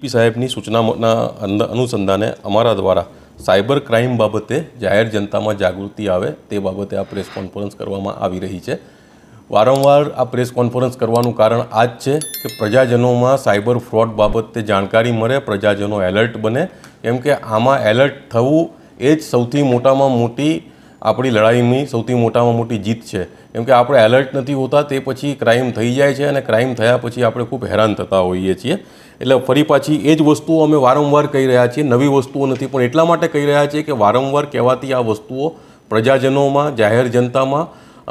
પી સાહેબની સૂચનાના અનુસંધાને અમારા દ્વારા સાયબર ક્રાઇમ બાબતે જાહેર જનતામાં જાગૃતિ આવે તે બાબતે આ પ્રેસ કોન્ફરન્સ કરવામાં આવી રહી છે। વારંવાર આ પ્રેસ કોન્ફરન્સ કરવાનું કારણ આ જ છે કે પ્રજાજનોમાં સાયબર ફ્રોડ બાબતે જાણકારી મળે, પ્રજાજનો એલર્ટ બને, કેમ કે આમાં એલર્ટ થવું એ જ સૌથી મોટામાં મોટી આપણી લડાઈની સૌથી મોટામાં મોટી જીત છે। કેમ કે આપણે એલર્ટ નથી હોતા તે પછી ક્રાઇમ થઈ જાય છે અને ક્રાઇમ થયા પછી આપણે ખૂબ હેરાન થતા હોઈએ છીએ। એટલે ફરી પાછી એ જ વસ્તુઓ અમે વારંવાર કહી રહ્યા છીએ, નવી વસ્તુઓ નથી, પણ એટલા માટે કહી રહ્યા છીએ કે વારંવાર કહેવાતી આ વસ્તુઓ પ્રજાજનોમાં, જાહેર જનતામાં,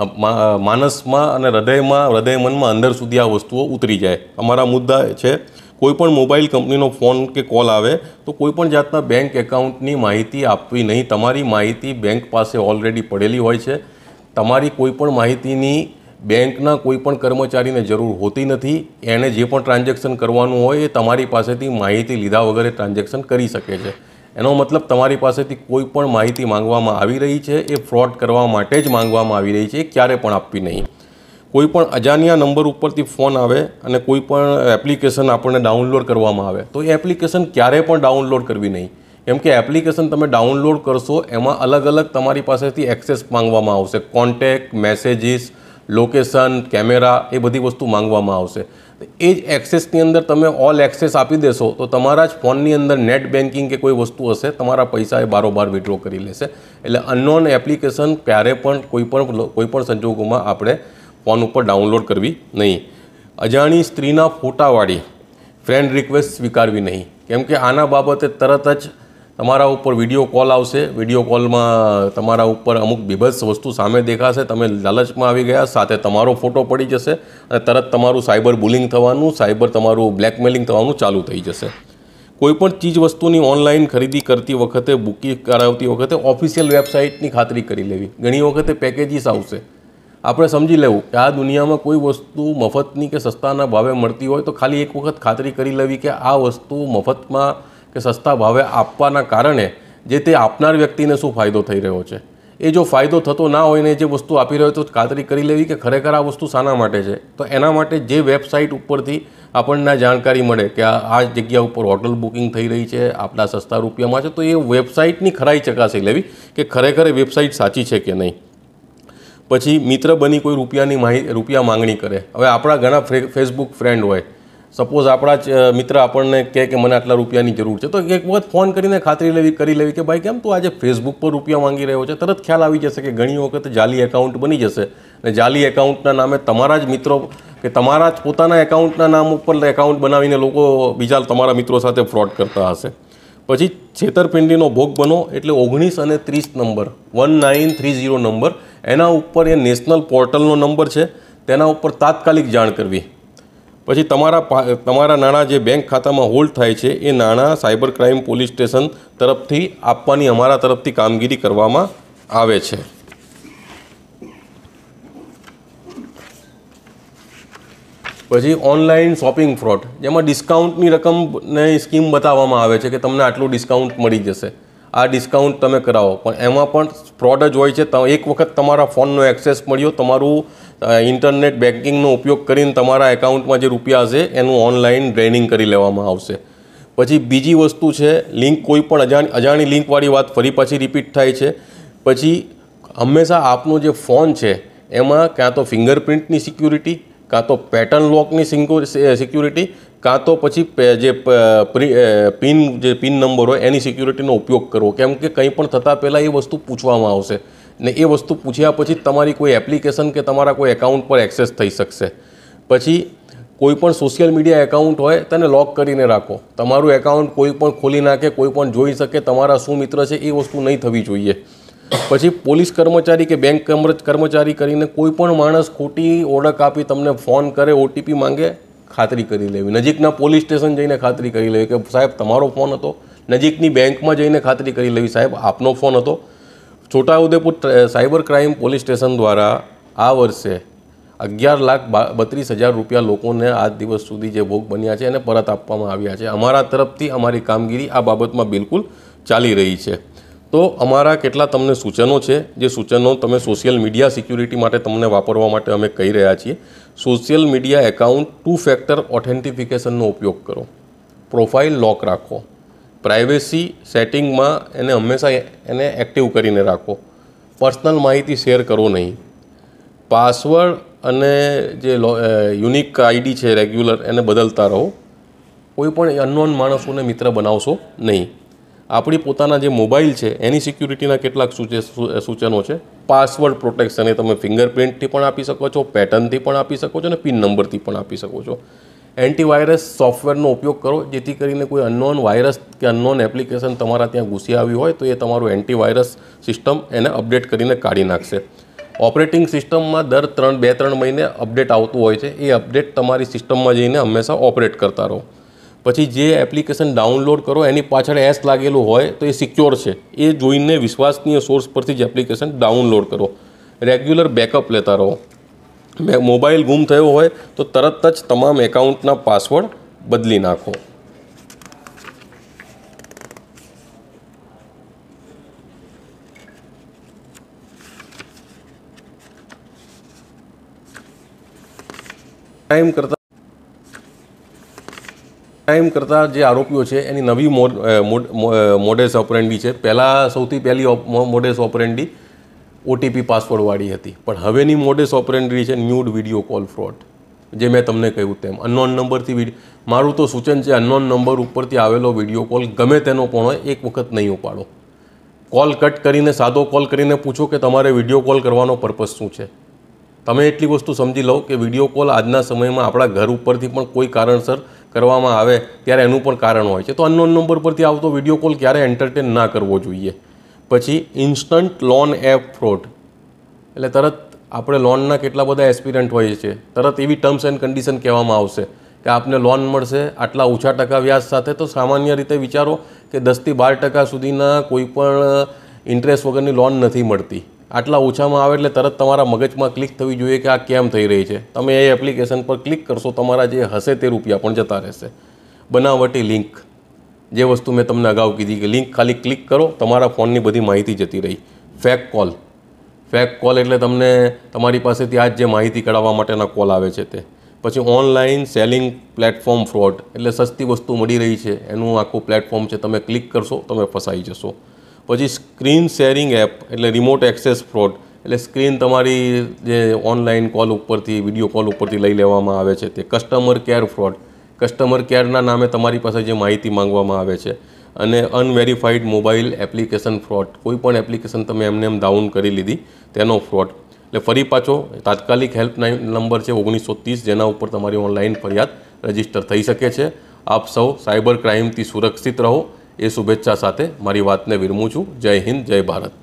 માનસમાં અને હૃદય મનમાં અંદર સુધી આ વસ્તુઓ ઉતરી જાય। અમારા મુદ્દા છે કોઈપણ મોબાઈલ કંપનીનો ફોન કે કોલ આવે તો કોઈપણ જાતના બેંક એકાઉન્ટની માહિતી આપવી નહીં। તમારી માહિતી બેંક પાસે ઓલરેડી પડેલી હોય છે। તમારી કોઈપણ માહિતીની બેંકના કોઈપણ કર્મચારીને જરૂર હોતી નથી। એને જે પણ ટ્રાન્ઝેક્શન કરવાનું હોય એ તમારી પાસેથી માહિતી લીધા વગર ટ્રાન્ઝેક્શન કરી શકે છે। એનો મતલબ તમારી પાસેથી કોઈ પણ માહિતી માંગવામાં આવી રહી છે એ ફ્રોડ કરવા માટે જ માંગવામાં આવી રહી છે, એ ક્યારે પણ આપવી નહીં। કોઈ પણ અજાણ્યા નંબર ઉપરથી ફોન આવે અને કોઈ પણ એપ્લિકેશન આપણને ડાઉનલોડ કરવામાં આવે તો એ એપ્લિકેશન ક્યારે પણ ડાઉનલોડ કરવી નહીં, કેમ કે એપ્લિકેશન તમે ડાઉનલોડ કરશો એમાં અલગ અલગ તમારી પાસેથી એક્સેસ માંગવામાં આવશે, કોન્ટેક્ટ, મેસેજીસ, લોકેશન, કેમેરા, એ બધી વસ્તુ માંગવામાં આવશે। એ જ એક્સેસની અંદર તમે ઓલ એક્સેસ આપી દેશો તો તમારા જ ફોનની અંદર નેટ બેન્કિંગ કે કોઈ વસ્તુ હશે, તમારા પૈસા એ બારોબાર વિડ્રો કરી લેશે। એટલે અનનોન એપ્લિકેશન ક્યારે પણ કોઈ પણ સંજોગોમાં આપણે ફોન ઉપર ડાઉનલોડ કરવી નહીં। અજાણી સ્ત્રીના ફોટાવાળી ફ્રેન્ડ રિક્વેસ્ટ સ્વીકારવી નહીં, કેમ કે આના બાબતે તરત જ તમારા ઉપર વિડીયો કોલ આવશે। વિડીયો કોલમાં તમારા ઉપર અમુક બીભત્સ વસ્તુ સામે દેખાશે, તમે લાલચમાં આવી ગયા, સાથે તમારો ફોટો પડી જશે અને તરત તમારું સાયબર બુલિંગ થવાનું, તમારું બ્લેકમેલિંગ થવાનું ચાલુ થઈ જશે। કોઈપણ ચીજ વસ્તુની ઓનલાઈન ખરીદી કરતી વખતે, બુકિંગ કરાવતી વખતે ઓફિશિયલ વેબસાઇટની ખાતરી કરી લેવી। ઘણી વખતે પેકેજીસ આવશે, આપણે સમજી લેવું કે આ દુનિયામાં કોઈ વસ્તુ મફતની કે સસ્તાના ભાવે મળતી હોય તો ખાલી એક વખત ખાતરી કરી લેવી કે આ વસ્તુ મફતમાં કે સસ્તા ભાવે આપવાના કારણે જે તે આપનાર વ્યક્તિને શું ફાયદો થઈ રહ્યો છે। એ જો ફાયદો થતો ના હોય ને જે વસ્તુ આપી રહ્યો તો ખાતરી કરી લેવી કે ખરેખર આ વસ્તુ શાના માટે છે। તો એના માટે જે વેબસાઇટ ઉપરથી આપણને જાણકારી મળે કે આ જગ્યા ઉપર હોટલ બુકિંગ થઈ રહી છે, આટલા સસ્તા રૂપિયામાં છે, તો એ વેબસાઇટની ખરાઈ ચકાસી લેવી કે ખરેખર એ વેબસાઇટ સાચી છે કે નહીં। પછી મિત્ર બની કોઈ રૂપિયા માંગણી કરે। હવે આપણા ઘણા ફેસબુક ફ્રેન્ડ હોય, સપોઝ આપણા જ મિત્ર આપણને કહે કે મને આટલા રૂપિયાની જરૂર છે, તો એક વખત ફોન કરીને ખાતરી કરી લેવી કે ભાઈ કેમ તું આજે ફેસબુક પર રૂપિયા માંગી રહ્યો છે। તરત ખ્યાલ આવી જશે કે ઘણી વખત જાલી એકાઉન્ટ બની જશે અને જાલી એકાઉન્ટના નામે તમારા જ મિત્રો કે તમારા જ પોતાના એકાઉન્ટના નામ ઉપર એકાઉન્ટ બનાવીને લોકો બીજા તમારા મિત્રો સાથે ફ્રોડ કરતા હશે। પછી છેતરપિંડીનો ભોગ બનો એટલે 19 અને 30 નંબર 1930 નંબર, એના ઉપર એ નેશનલ પોર્ટલનો નંબર છે, તેના ઉપર તાત્કાલિક જાણ કરવી। પછી તમારા નાણાં જે બેંક ખાતામાં હોલ્ડ થાય છે એ નાણાં સાયબર ક્રાઇમ પોલીસ સ્ટેશન તરફથી આપવાની અમારા તરફથી કામગીરી કરવામાં આવે છે। પછી ઓનલાઈન શોપિંગ ફ્રોડ, જેમાં ડિસ્કાઉન્ટની રકમની સ્કીમ બતાવવામાં આવે છે કે તમને આટલું ડિસ્કાઉન્ટ મળી જશે, આ ડિસ્કાઉન્ટ તમે કરાવો, પણ એમાં પણ ફ્રોડ જ હોય છે। એક વખત તમારા ફોનનો એક્સેસ મળ્યો, તમારું ઇન્ટરનેટ બેન્કિંગનો ઉપયોગ કરીને તમારા એકાઉન્ટમાં જે રૂપિયા હશે એનું ઓનલાઈન ડ્રેનિંગ કરી લેવામાં આવશે। પછી બીજી વસ્તુ છે લિંક, કોઈ પણ અજાણી લિંકવાળી વાત ફરી પાછી રિપીટ થાય છે। પછી હંમેશા આપનો જે ફોન છે એમાં કાં તો ફિંગરપ્રિન્ટની સિક્યુરિટી, કાં તો પેટર્ન લોકની સિક્યુરિટી, કાં તો પછી જે પિન નંબર હોય એની સિક્યુરિટીનો ઉપયોગ કરવો, કેમ કે કંઈ પણ થતાં પહેલાં એ વસ્તુ પૂછવામાં આવશે ને એ વસ્તુ પૂછ્યા પછી તમારી કોઈ એપ્લિકેશન કે તમારા કોઈ એકાઉન્ટ પર એક્સેસ થઈ શકશે। પછી કોઈ પણ સોશિયલ મીડિયા એકાઉન્ટ હોય તેને લોક કરીને રાખો। તમારું એકાઉન્ટ કોઈ પણ ખોલી નાખે, કોઈ પણ જોઈ શકે તમારા શું મિત્ર છે, એ વસ્તુ નહીં થવી જોઈએ। પછી પોલીસ કર્મચારી કે બેંક કર્મચારી કરીને કોઈ પણ માણસ ખોટી ઓળખ આપી તમને ફોન કરે, OTP માંગે, ખાતરી કરી લેવી। નજીકના પોલીસ સ્ટેશન જઈને ખાતરી કરી લેવી કે સાહેબ તમારો ફોન હતો, નજીકની બેંકમાં જઈને ખાતરી કરી લેવી સાહેબ આપનો ફોન હતો। Chhotaudepur cyber crime police station દ્વારા આ વર્ષે 11,32,000 રૂપિયા લોકોને આજ દિવસ સુધી જે ભોગ બન્યા છે એને પરત આપવામાં આવ્યા છે। અમારા તરફથી અમારી કામગીરી આ બાબતમાં બિલકુલ ચાલી રહી છે। તો અમારા કેટલા તમને સૂચનો છે, જે સૂચનો તમે સોશિયલ મીડિયા સિક્યુરિટી માટે તમને વાપરવા માટે અમે કહી રહ્યા છીએ। સોશિયલ મીડિયા એકાઉન્ટ 2 ફેક્ટર ઓથેન્ટિફિકેશનનો ઉપયોગ કરો। પ્રોફાઇલ લોક રાખો, પ્રાઇવેસી સેટિંગમાં એને હંમેશા એને એક્ટિવ કરીને રાખો, પર્સનલ માહિતી શેર કરો નહીં, પાસવર્ડ અને જે યુનિક આઈડી છે રેગ્યુલર એને બદલતા રહો, કોઈ પણ અનનોન માણસોને મિત્ર બનાવશો નહીં. આપણી પોતાના જે મોબાઈલ છે એની સિક્યુરિટીના કેટલાક સૂચનો છે. પાસવર્ડ પ્રોટેક્શન એ તમે ફિંગરપ્રિન્ટથી પણ આપી શકો છો, પેટર્નથી પણ આપી શકો છો અને પિન નંબરથી પણ આપી શકો છો. એન્ટીવાયરસ સોફ્ટવેરનો ઉપયોગ કરો જેથી કરીને કોઈ અનનોન વાયરસ કે અનનોન એપ્લિકેશન તમારા ત્યાં ઘૂસી આવી હોય તો એ તમારું એન્ટીવાયરસ સિસ્ટમ એને અપડેટ કરીને કાઢી નાખશે. ઓપરેટિંગ સિસ્ટમમાં દર 2-3 મહિને અપડેટ આવતું હોય છે, એ અપડેટ તમારી સિસ્ટમમાં જઈને હંમેશા ઓપરેટ કરતા રહો. પછી જે એપ્લિકેશન ડાઉનલોડ કરો એની પાછળ એસ લાગેલું હોય તો એ સિક્યોર છે એ જોઈને વિશ્વસનીય સોર્સ પરથી જ એપ્લિકેશન ડાઉનલોડ કરો. રેગ્યુલર બેકઅપ લેતા રહો. મોબાઈલ ગુમ થયો હોય તો તરત જ તમામ એકાઉન્ટના પાસવર્ડ બદલી નાખો. ક્રાઇમ કરતા જે આરોપીઓ છે એની નવી મોડેસ ઓપરેન્ડી છે. સૌથી પહેલી મોડેસ ઓપરેન્ડી ઓટીપી પાસવર્ડવાળી હતી, પણ હવેની મોડેસ ઓપરેન્ડી છે ન્યૂડ વિડીયો કોલ ફ્રોડ. જે મેં તમને કહ્યું તેમ અનનોન નંબરથી મારું તો સૂચન છે અનનોન નંબર ઉપરથી આવેલો વિડીયો કોલ ગમે તેનો પણ હોય એક વખત નહીં ઉપાડો. કોલ કટ કરીને સાદો કોલ કરીને પૂછો કે તમારે વિડીયો કોલ કરવાનો પર્પઝ શું છે. તમે એટલી વસ્તુ સમજી લો કે વિડીયો કોલ આજના સમયમાં આપણા ઘર ઉપરથી પણ કોઈ કારણસર કરવામાં આવે ત્યારે એનું પણ કારણ હોય છે. તો અનનોન નંબર પરથી આવતો વિડીયો કોલ ક્યારે એન્ટરટેન ના કરવો જોઈએ. પછી ઇન્સ્ટન્ટ લોન એપ ફ્રોડ, એટલે તરત આપણે લોનના કેટલા બધા એસ્પિરન્ટ હોઈએ છીએ, તરત એવી ટર્મ્સ એન્ડ કન્ડિશન કહેવામાં આવશે કે આપને લોન મળશે આટલા ઓછા ટકા વ્યાજ સાથે. તો સામાન્ય રીતે વિચારો કે 10-12% સુધીના કોઈ પણ ઇન્ટરેસ્ટ વગરની લોન નથી મળતી. આટલા ઓછામાં આવે એટલે તરત તમારા મગજમાં ક્લિક થવી જોઈએ કે આ કેમ થઈ રહી છે. તમે એ એપ્લિકેશન પર ક્લિક કરશો, તમારા જે હશે તે રૂપિયા પણ જતા રહેશે. બનાવટી લિંક, જે વસ્તુ મેં તમને અગાઉ કીધી કે લિંક ખાલી ક્લિક કરો તમારા ફોનની બધી માહિતી જતી રહી. ફેક કોલ એટલે તમને તમારી પાસેથી આજ જે માહિતી કઢાવવા માટેના કોલ આવે છે તે. પછી ઓનલાઈન સેલિંગ પ્લેટફોર્મ ફ્રોડ, એટલે સસ્તી વસ્તુ મળી રહી છે એનું આખું પ્લેટફોર્મ છે, તમે ક્લિક કરશો તમે ફસાઈ જશો. પછી સ્ક્રીન શેરિંગ એપ એટલે રિમોટ એક્સેસ ફ્રોડ, એટલે સ્ક્રીન તમારી જે ઓનલાઈન કોલ ઉપરથી વિડીયો કોલ ઉપરથી લઈ લેવામાં આવે છે તે. કસ્ટમર કેર ફ્રોડ, કસ્ટમર કેરના નામે તમારી પાસે જે માહિતી માંગવામાં આવે છે. અને અનવેરિફાઈડ મોબાઈલ એપ્લિકેશન ફ્રોડ, કોઈ પણ એપ્લિકેશન તમે એમ ડાઉન કરી લીધી તેનો ફ્રોડ. એટલે ફરી પાછો તાત્કાલિક હેલ્પલાઇન નંબર છે 1930, જેના ઉપર તમારી ઓનલાઈન ફરિયાદ રજીસ્ટર થઈ શકે છે. આપ સૌ સાયબર ક્રાઇમથી સુરક્ષિત રહો એ શુભેચ્છા સાથે મારી વાતને વિરમું છું. જય હિન્દ, જય ભારત.